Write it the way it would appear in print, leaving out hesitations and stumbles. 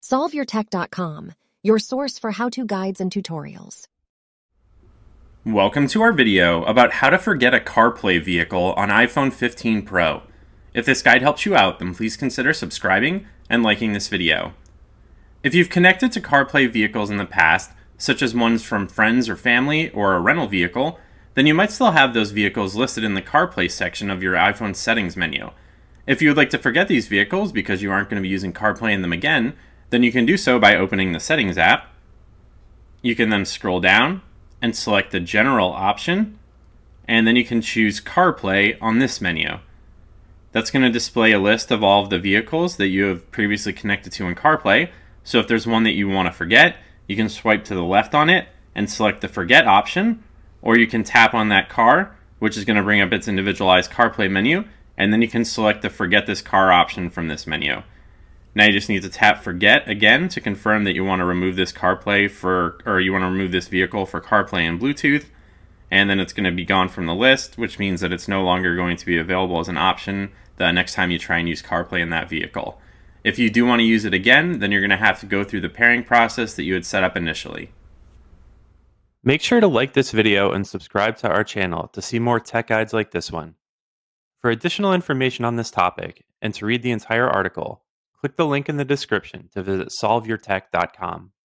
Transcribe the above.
SolveYourTech.com, your source for how-to guides and tutorials. Welcome to our video about how to forget a CarPlay vehicle on iPhone 15 Pro. If this guide helps you out, then please consider subscribing and liking this video. If you've connected to CarPlay vehicles in the past, such as ones from friends or family or a rental vehicle, then you might still have those vehicles listed in the CarPlay section of your iPhone settings menu. If you would like to forget these vehicles because you aren't going to be using CarPlay in them again, then you can do so by opening the Settings app. You can then scroll down and select the General option, and then you can choose CarPlay on this menu. That's going to display a list of all of the vehicles that you have previously connected to in CarPlay. So if there's one that you want to forget, you can swipe to the left on it and select the Forget option, or you can tap on that car, which is going to bring up its individualized CarPlay menu, and then you can select the Forget this car option from this menu. Now you just need to tap Forget again to confirm that you want to remove this remove this vehicle for CarPlay and Bluetooth, and then it's going to be gone from the list, which means that it's no longer going to be available as an option the next time you try and use CarPlay in that vehicle. If you do want to use it again, then you're going to have to go through the pairing process that you had set up initially. Make sure to like this video and subscribe to our channel to see more tech guides like this one. For additional information on this topic and to read the entire article, click the link in the description to visit SolveYourTech.com.